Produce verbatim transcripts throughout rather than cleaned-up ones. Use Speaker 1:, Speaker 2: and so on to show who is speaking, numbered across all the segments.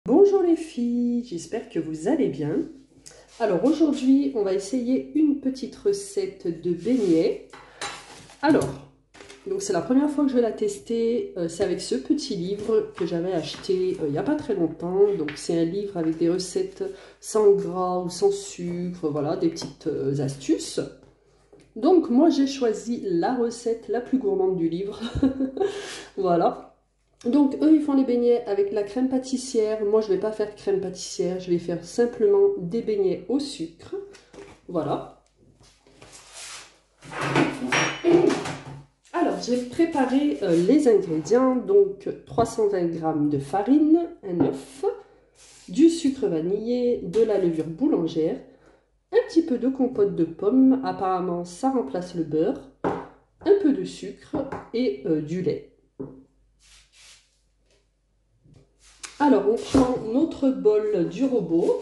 Speaker 1: Bonjour les filles, j'espère que vous allez bien. Alors aujourd'hui, on va essayer une petite recette de beignets. Alors, donc c'est la première fois que je vais la tester. Euh, c'est avec ce petit livre que j'avais acheté euh, il n'y a pas très longtemps. Donc c'est un livre avec des recettes sans gras ou sans sucre, voilà, des petites euh, astuces. Donc moi j'ai choisi la recette la plus gourmande du livre. Voilà. Donc eux ils font les beignets avec la crème pâtissière. Moi je vais pas faire crème pâtissière, je vais faire simplement des beignets au sucre. Voilà. Alors j'ai préparé euh, les ingrédients. Donc trois cent vingt grammes de farine, un œuf, du sucre vanillé, de la levure boulangère, un petit peu de compote de pommes, apparemment ça remplace le beurre, un peu de sucre et euh, du lait. Alors, on prend notre bol du robot.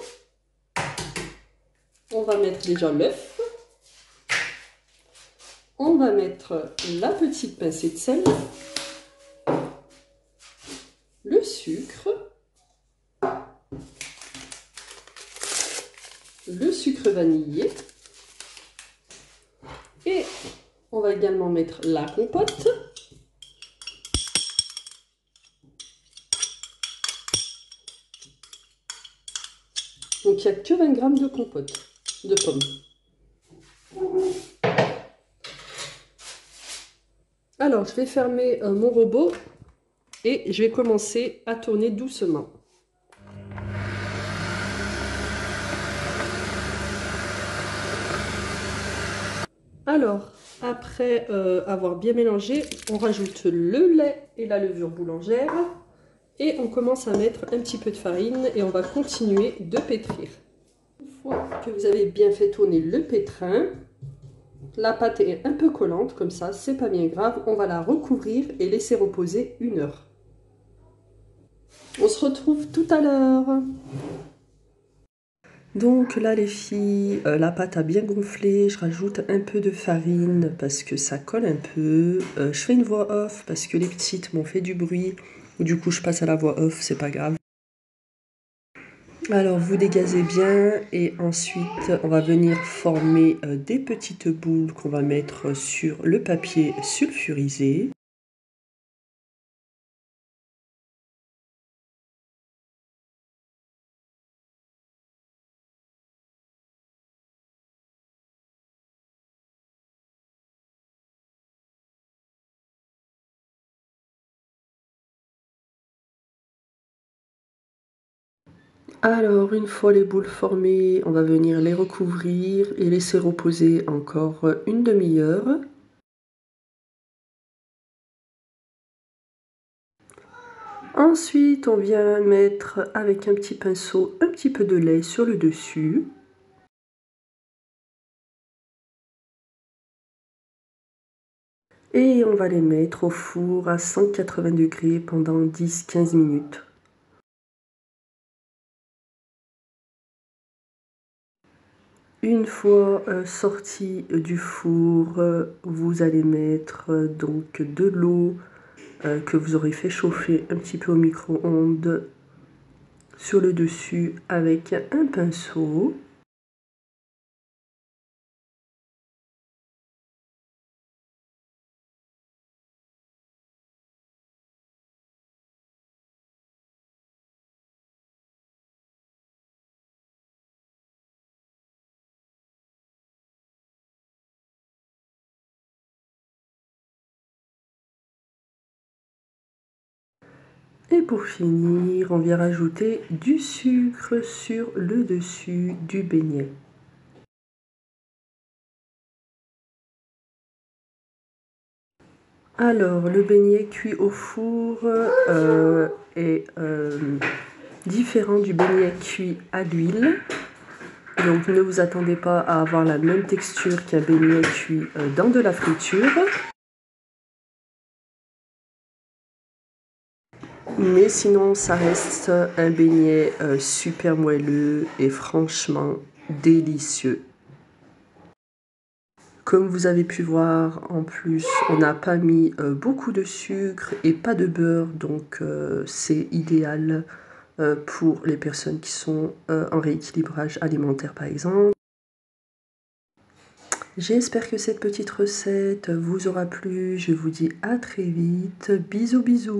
Speaker 1: On va mettre déjà l'œuf. On va mettre la petite pincée de sel, le sucre, le sucre vanillé. Et on va également mettre la compote. Donc, il n'y a que vingt grammes de compote de pommes. Alors, je vais fermer euh, mon robot et je vais commencer à tourner doucement. Alors, après euh, avoir bien mélangé, on rajoute le lait et la levure boulangère. Et on commence à mettre un petit peu de farine et on va continuer de pétrir. Une fois que vous avez bien fait tourner le pétrin, la pâte est un peu collante, comme ça, c'est pas bien grave. On va la recouvrir et laisser reposer une heure. On se retrouve tout à l'heure. Donc là les filles, euh, la pâte a bien gonflé, je rajoute un peu de farine parce que ça colle un peu. Euh, je fais une voix off parce que les petites m'ont fait du bruit. Du coup je passe à la voix off, c'est pas grave. Alors vous dégazez bien et ensuite on va venir former euh, des petites boules qu'on va mettre sur le papier sulfurisé. Alors une fois les boules formées, on va venir les recouvrir et laisser reposer encore une demi-heure. Ensuite, on vient mettre avec un petit pinceau un petit peu de lait sur le dessus. Et on va les mettre au four à cent quatre-vingts degrés pendant dix à quinze minutes. Une fois euh, sorti du four, euh, vous allez mettre euh, donc de l'eau euh, que vous aurez fait chauffer un petit peu au micro-ondes sur le dessus avec un pinceau. Et pour finir, on vient rajouter du sucre sur le dessus du beignet. Alors, le beignet cuit au four euh, est euh, différent du beignet cuit à l'huile. Donc, ne vous attendez pas à avoir la même texture qu'un beignet cuit euh, dans de la friture. Mais sinon, ça reste un beignet euh, super moelleux et franchement délicieux. Comme vous avez pu voir, en plus, on n'a pas mis euh, beaucoup de sucre et pas de beurre, donc euh, c'est idéal euh, pour les personnes qui sont euh, en rééquilibrage alimentaire par exemple. J'espère que cette petite recette vous aura plu. Je vous dis à très vite. Bisous bisous.